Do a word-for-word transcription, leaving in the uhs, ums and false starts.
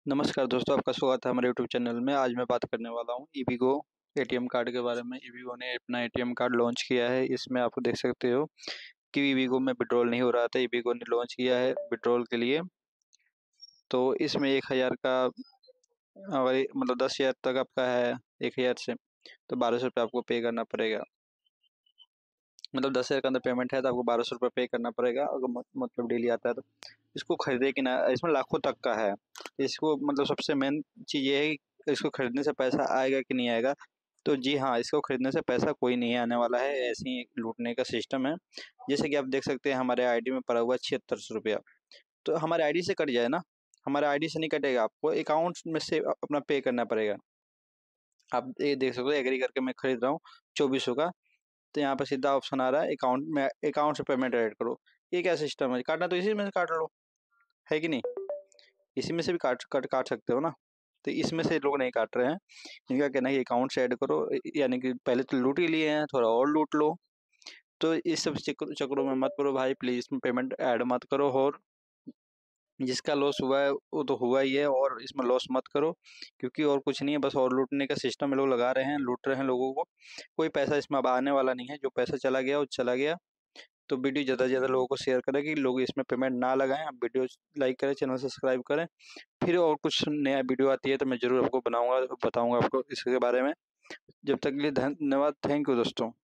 नमस्कार दोस्तों, आपका स्वागत है हमारे यूट्यूब चैनल में। आज मैं बात करने वाला हूँ ईवीगो एटीएम कार्ड के बारे में। ईवीगो ने अपना एटीएम कार्ड लॉन्च किया है। इसमें आप देख सकते हो कि ईवीगो में विड्रॉल नहीं हो रहा था। ईवीगो ने लॉन्च किया है विड्रॉल के लिए। तो इसमें एक हज़ार का अगर मतलब दस हज़ार तक आपका है, एक हज़ार से तो बारह सौ रुपये आपको पे करना पड़ेगा। मतलब दस हज़ार का अंदर पेमेंट है तो आपको बारह सौ रुपये पे करना पड़ेगा अगर मतलब डेली आता है तो। इसको खरीदे कि ना, इसमें लाखों तक का है। इसको मतलब सबसे मेन चीज़ ये है कि इसको खरीदने से पैसा आएगा कि नहीं आएगा। तो जी हाँ, इसको खरीदने से पैसा कोई नहीं आने वाला है, ऐसे ही लूटने का सिस्टम है। जैसे कि आप देख सकते हैं हमारे आईडी में पड़ा हुआ है छिहत्तर सौ रुपया। तो हमारे आईडी से कट जाए ना, हमारे आईडी से नहीं कटेगा, आपको अकाउंट में से अपना पे करना पड़ेगा। आप ये देख सकते हो, एग्री करके मैं खरीद रहा हूँ चौबीस सौ का। तो यहाँ पे सीधा ऑप्शन आ रहा है अकाउंट में, अकाउंट से पेमेंट ऐड करो। ये क्या सिस्टम है? काटना तो इसी में से काट लो, है कि नहीं? इसी में से भी काट काट काट सकते हो ना। तो इसमें से लोग नहीं काट रहे हैं। इनका कहना है कि अकाउंट से ऐड करो, यानी कि पहले तो लूट ही लिए हैं, थोड़ा और लूट लो। तो इस सब चक्कर चक्करों में मत पड़ो भाई, प्लीज़ इसमें पेमेंट ऐड मत करो। और जिसका लॉस हुआ है वो तो हुआ ही है, और इसमें लॉस मत करो, क्योंकि और कुछ नहीं है, बस और लूटने का सिस्टम ये लोग लगा रहे हैं, लूट रहे हैं लोगों को। कोई पैसा इसमें अब आने वाला नहीं है। जो पैसा चला गया वो चला गया। तो वीडियो ज़्यादा से ज़्यादा लोगों को शेयर करें कि लोग इसमें पेमेंट ना लगाएं। आप वीडियो लाइक करें, चैनल सब्सक्राइब करें। फिर और कुछ नया वीडियो आती है तो मैं ज़रूर आपको बनाऊंगा, बताऊंगा आपको इसके बारे में। जब तक के लिए धन्यवाद। थैंक यू दोस्तों।